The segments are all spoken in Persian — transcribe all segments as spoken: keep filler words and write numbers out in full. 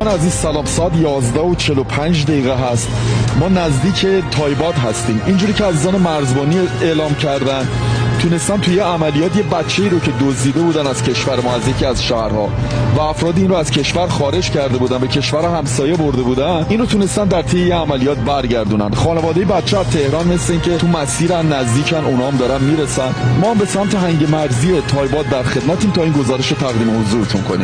از این سلام ساعت یازده و چهل و پنج دقیقه هست. ما نزدیک تایباد هستیم. اینجوری که عزیزان مرزبانی اعلام کردن تونستن توی یه عملیات یه بچه‌ای رو که دزدیده بودن از کشور ما، از یکی از شهرها و افراد این رو از کشور خارج کرده بودن، به کشور همسایه برده بودن، اینو تونستن در طی یه عملیات برگردونن. خانواده بچه از تهران مثل این که تو مسیرن، نزدیکن، اونام دارن میرسن. ما هم به سمت هنگ مرزی تایباد در خدمتیم تا این گزارش رو تقدیم حضورتون کنیم.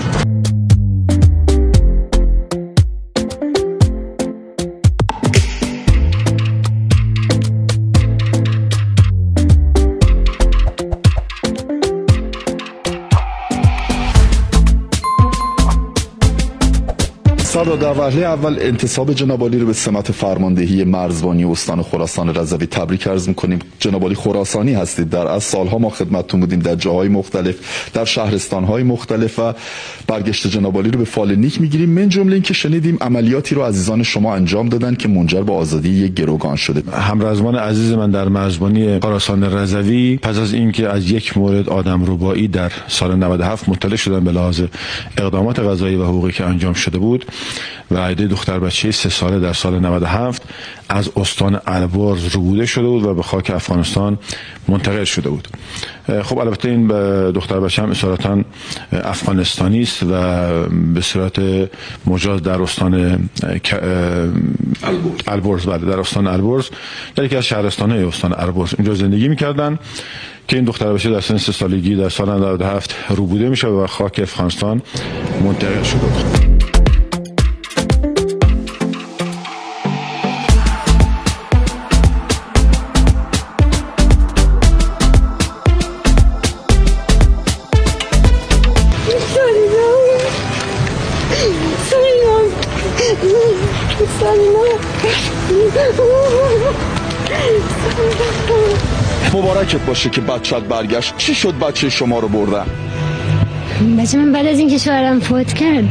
سردار، در وهله اول انتصاب جناب عالی رو به سمت فرماندهی مرزبانی استان خراسان رضوی تبریک عرض می‌کنیم. جناب عالی خراسانی هستید، در از سالها ما خدمتتون بودیم در جاهای مختلف، در شهرستان‌های مختلف و برگشت جناب عالی رو به فال نیک می‌گیریم. من جمله این که شنیدیم عملیاتی رو عزیزان شما انجام دادن که منجر به آزادی یک گروگان شده. همرزمان عزیز من در مرزبانی خراسان رضوی پس از اینکه از یک مورد آدمربایی در سال نود و هفت مطلع شدن به لحاظ اقدامات قضایی و حقوقی که انجام شده بود و عایده دختر بچه سه ساله در سال نود و هفت از استان البرز ربوده شده بود و به خاک افغانستان منتقل شده بود. خب البته این دختر بچه هم اصالتا افغانستانی است و به صورت مجاز در استان البرز، بله در استان البرز، در یکی از شهرستان‌های استان البرز اینجا زندگی می‌کردن که این دختر بچه در سن سه سالگی در سال نود و هفت ربوده میشه و خاک افغانستان منتقل شده بود. مبارکت باشه که بچت برگشت. چی شد بچه شما رو بردن؟ بچه من بعد از اینکه شوهرم فوت کرد،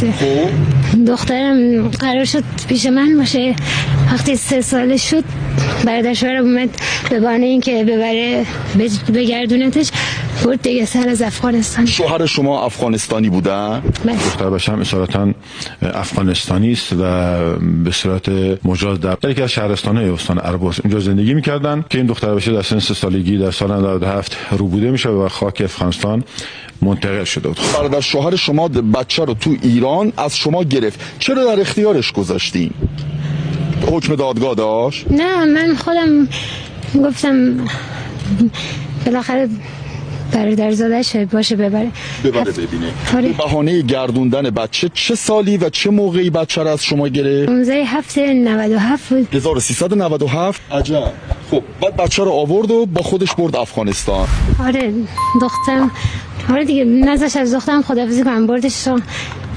دخترم قرار شد پیش من باشه. وقتی سه ساله شد برادر شوهرم اومد به بهانه اینکه ببره بگردونتش برد دیگه سر از افغانستان. شوهر شما افغانستانی بودن؟ دختر بچه هم اصالتا افغانستانی است و به صورت مجاز در یکی از شهرستان‌های استان البرز اینجا زندگی می‌کردن که این دختر بچه در سن سه سالگی در سال نود و هفت ربوده میشه و خاک افغانستان منتقل شده بود. برادر شوهر شما بچه رو تو ایران از شما گرفت، چرا در اختیارش گذاشتین؟ حکم دادگاه داشت؟ نه، من خودم گفتم بالاخره برادرزاده‌ش باشه ببره ببره ببینه. آره. بهانه گردوندن بچه چه سالی و چه موقعی بچه رو از شما گرفت؟ پانزده هفته نود و هفت بود. هزار و سیصد و نود و هفت. عجب. خب بعد بچه رو آورد و با خودش برد افغانستان. آره دخترم، آره دیگه نذاش از دخترم خداحافظی کنم، بردش رو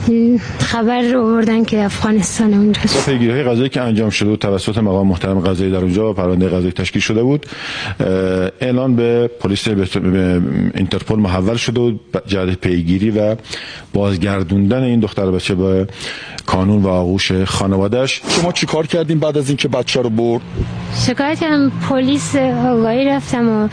خبر آوردن که افغانستان اونجاست. پیگیری‌های قضایی که انجام شده بود توسط مقام محترم قضایی در اونجا و پرونده قضایی تشکیل شده بود، اعلان به پلیس به اینترپل محول شده بود جهت پیگیری و بازگردوندن این دختر بچه به قانون و آغوش خانواده‌اش. شما چیکار کردین بعد از اینکه بچه رو برد؟ شکایت کردم پلیس آگاهی رفتم و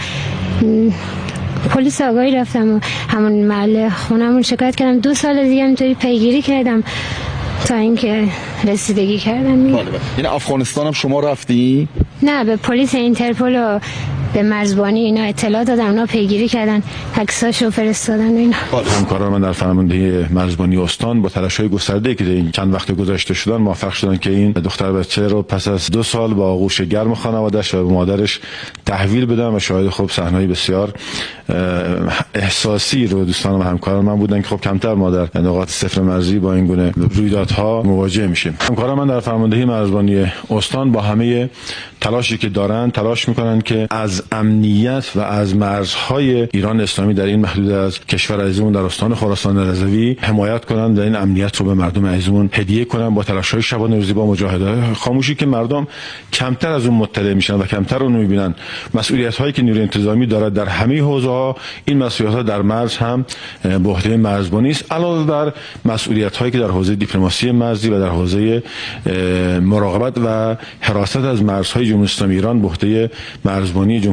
پلیس آگاهی رفتم و همون محل خونمون شکایت کردم. دو سال دیگه اینطوری پیگیری کردم تا اینکه رسیدگی کردم. بله بله. این افغانستان هم شما رفتی؟ نه، به پلیس اینترپل و به مرزبانی اینا اطلاع دادم، اونا پیگیری کردن، عکساشو فرستادن اینا. همکاران من در فرماندهی مرزبانی استان با تلاش‌های گسترده‌ای که این چند وقت گذشته شدن موفق شدن که این دختر بچه رو پس از دو سال با آغوش گرم خانواده‌اش و مادرش تحویل بدن و شاهد خب صحنه‌ای بسیار احساسی رو دوستان و همکاران من بودن که خب کمتر ما در نقاط صفر مرزی با این گونه رویدادها مواجه میشیم. همکاران من در فرماندهی مرزبانی استان با همه تلاشی که دارن تلاش میکنن که از امنیت و از مرزهای ایران اسلامی در این محدوده از کشور عزیزمون در استان خراسان رضوی حمایت کنن و این امنیت رو به مردم عزیزمون هدیه کنن با تلاش‌های شبانه روزی، با مجاهده‌های خاموشی که مردم کمتر از اون مطلع میشن و کمتر اون میبینن. مسئولیت‌هایی که نیروی انتظامی داره در همه حوزه‌ها، این مسئولیت‌ها در مرز هم به عهده مرزبانی است، علاوه بر مسئولیت‌هایی که در حوزه دیپلماسی مرزی و در حوزه مراقبت و حراست از مرزهای جمهوری اسلامی ایران به عهده مرزبانی جمهوری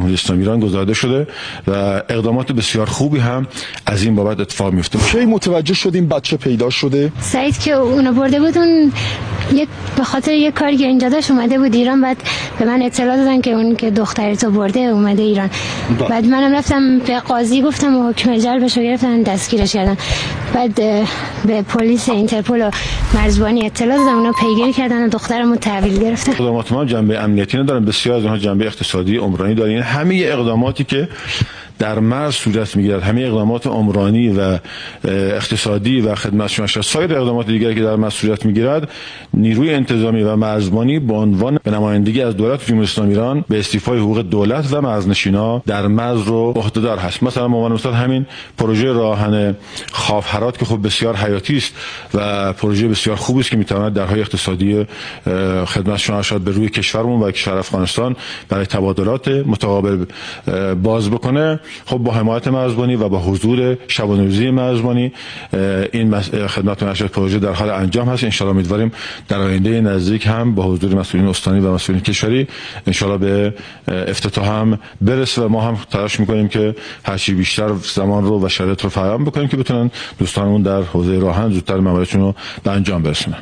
جمهوری اسلامی ایران گزارده شده و اقدامات بسیار خوبی هم از این بابت اتفاق میفته. کی متوجه شدیم بچه پیدا شده؟ سعید که اونو برده بود، اون یک به خاطر یک کاری که اینجا داشت اومده بود ایران، بعد به من اطلاع دادن که اون که دخترتو برده اومده ایران. با. بعد منم رفتم به قاضی گفتم و حکم جلبش رو گرفتن، دستگیرش کردن. بعد به پلیس اینترپل و مرزبانی اطلاع دادم، اونا پیگیری کردن و دخترمو تحویل گرفتن. اقدامات ما جنبه امنیتی ندارن، بسیار از اونها جنبه اقتصادی عمرانی دارن. یعنی همه اقداماتی که در مرز صورت میگیرد، همه اقدامات عمرانی و اقتصادی و خدمت شما سایر اقدامات دیگری که در مرز صورت میگیرد، نیروی انتظامی و مرزبانی به عنوان به نمایندگی از دولت جمهوری اسلامی ایران به استیفای حقوق دولت و مرزنشینا در مرز رو عهدهدار هست. مثلا به عنوان مثال همین پروژه راهن خاف هرات که خب بسیار حیاتی است و پروژه بسیار خوبی است که میتواند درهای اقتصادی خدمت شما شد به روی کشورمون و کشور افغانستان برای تبادلات متقابل باز بکنه. خب با حمایت مرزبانی و با حضور شبانه‌روزی مرزبانی این خدمت نشر پروژه در حال انجام هست. ان شاء الله امیدواریم در آینده نزدیک هم با حضور مسئولین استانی و مسئولین کشوری ان شاء الله به افتتاح هم برسه و ما هم تلاش میکنیم که هرچی بیشتر زمان رو و شرایط رو فراهم بکنیم که بتونن دوستانمون در حوزه راهن زودتر ماموریتشون رو به انجام برسونن.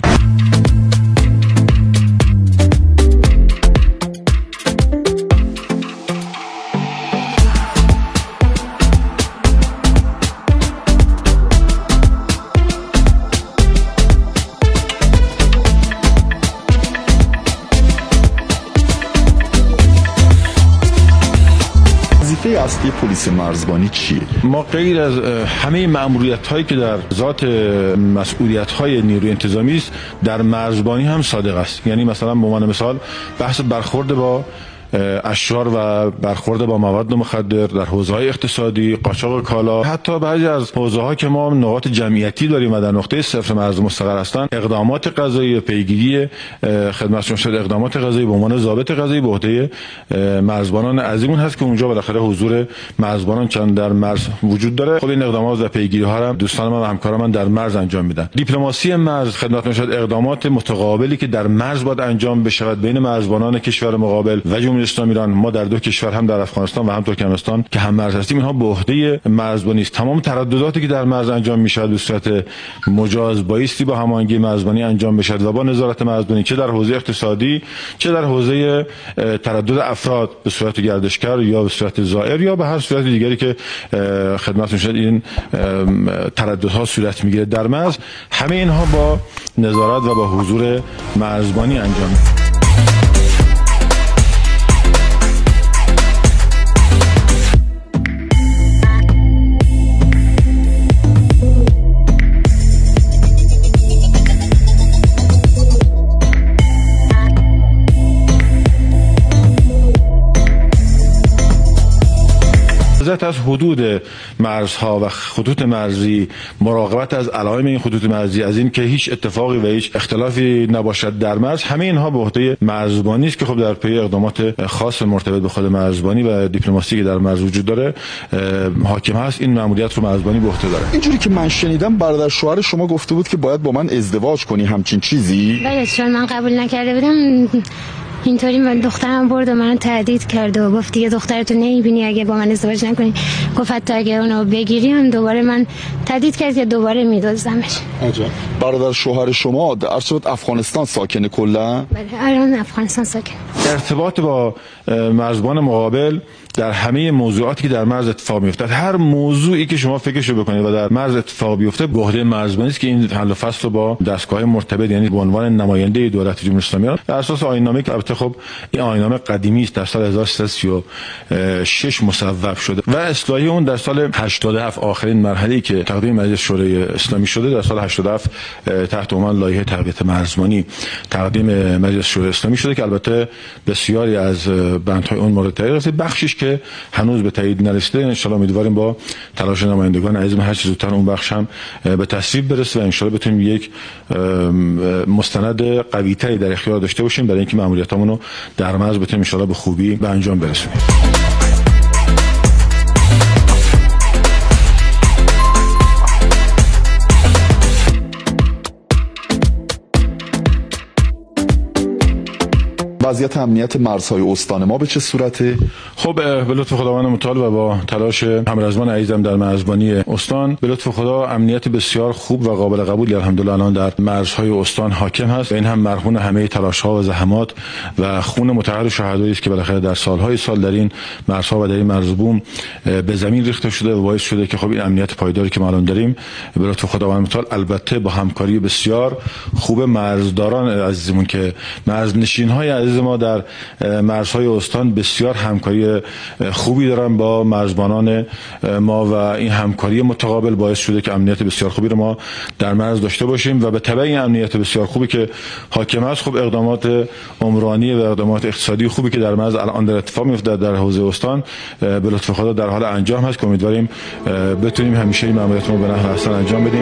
اصلی پلیس مرزبانی چیه؟ ما غیر از همه مأموریت هایی که در ذات مسئولیت های نیروی انتظامی است، در مرزبانی هم صادق است. یعنی مثلا به عنوان مثال بحث برخورد با اشرار و برخورد با مواد مخدر در حوزه‌های اقتصادی، قاچاق کالا، حتی بعضی از حوزه‌ها که ما نقاط جمعیتی داریم و در نقطه صفر مرز مستقر هستند، اقدامات قضایی و پیگیری خدمتشون شد اقدامات قضایی به عنوان ضابط قضایی به عهده مرزبانان عزیمون هست که اونجا بالاخره حضور مرزبانان چند در مرز وجود داره. خب این اقدامات و پیگیری‌ها رو دوستان من و همکاران من در مرز انجام میدن. دیپلماسی مرز خدمتتون شد اقدامات متقابلی که در مرز باید انجام بشه بین مرزبانان کشور مقابل و جمهوری اسلامی ایران. ما در دو کشور هم در افغانستان و هم ترکمنستان که هم مرز هستیم، اینها به عهده مرزبانی است. تمام تردداتی که در مرز انجام میشه به صورت مجاز بایستی با هماهنگی مرزبانی انجام بشه و با نظارت مرزبانی، چه در حوزه اقتصادی چه در حوزه تردد افراد به صورت گردشگر یا به صورت زائر یا به هر صورت دیگری که خدمتتون شد این ترددها صورت میگیره در مرز، همه اینها با نظارت و با حضور مرزبانی انجام میشه. از حدود مرزها و خطوط مرزی، مراقبت از علائم این خطوط مرزی، از این که هیچ اتفاقی و هیچ اختلافی نباشد در مرز، همه اینها به عهده مرزبانی است که خب در پی اقدامات خاص مرتبط به خود مرزبانی و دیپلماسی که در مرز وجود داره حاکم هست. این مأموریت رو مرزبانی به عهده داره. اینجوری که من شنیدم برادر شوهر شما گفته بود که باید با من ازدواج کنی، همچین چیزی؟ بله، چون من قبول نکرده بودم اینطوری من دخترم برد و منو تهدید کرد و گفت دیگه دخترتو نمیبینی اگه با من ازدواج نکنی. گفت حتی اگه اونو بگیری هم دوباره من تهدید کرد که دوباره میدزدمش. عجب. برادر شوهر شما در صورت افغانستان ساکنه کلا؟ بله، الان افغانستان ساکن. ارتباط با مرزبان مقابل در همه موضوعاتی که در مرز اتفاق میافتد، هر موضوعی که شما فکرشو بکنید و در مرز اتفاق بیفته به عهده مرزبانی است که این حل و فصل رو با دستگاه مرتبط، یعنی به عنوان نماینده دولت جمهوری اسلامی ایران بر اساس آیین‌نامه که البته خب این آیین‌نامه قدیمی است، در سال هزار و سیصد و سی و شش مصوب شده و اصلاحی اون در سال هشتاد و هفت آخرین مرحله‌ای که تقدیم مجلس شورای اسلامی شده در سال هشتاد و هفت تحت عنوان لایحه تقویت مرزبانی تقدیم مجلس شورای اسلامی شده که البته بسیاری از بندهای اون مورد تغییر رسید، بخشش که هنوز به تایید نرسیده. ان شاء الله امیدواریم با تلاش نمایندگان عزیزم هر چه زودتر اون بخش هم به تصویب برسه و ان شاء الله بتونیم یک مستند قوی‌تری در اختیار داشته باشیم برای اینکه مأموریتامون رو در مرز بتونیم ان شاء الله به خوبی به انجام برسونیم. وضعیت امنیت مرزهای استان ما به چه صورته؟ خب به لطف خداوند متعال و با تلاش همرزمان عزیزم در مرزبانی استان به لطف خدا امنیت بسیار خوب و قابل قبولی الحمدلله الان در مرزهای استان حاکم هست. این هم مرهون همه تلاش‌ها و زحمات و خون متعهد شهدایی است که بالاخره در سالهای سال در این مرزها و در این مرزبوم به زمین ریخته شده و باعث شده که خب این امنیت پایداری که ما الان داریم به لطف خداوند متعال، البته با همکاری بسیار خوب مرزداران عزیزمون که مرزنشین‌های عزیز ما در مرزهای استان بسیار همکاری خوبی دارن با مرزبانان ما و این همکاری متقابل باعث شده که امنیت بسیار خوبی رو ما در مرز داشته باشیم و به تبع این امنیت بسیار خوبی که حاکم است خب اقدامات عمرانی و اقدامات اقتصادی خوبی که در مرز الان در اتفاق میفته در حوزه استان به لطف خدا در حال انجام هست که امیدواریم بتونیم همیشه این ماموریت رو به نحو احسن انجام بدیم.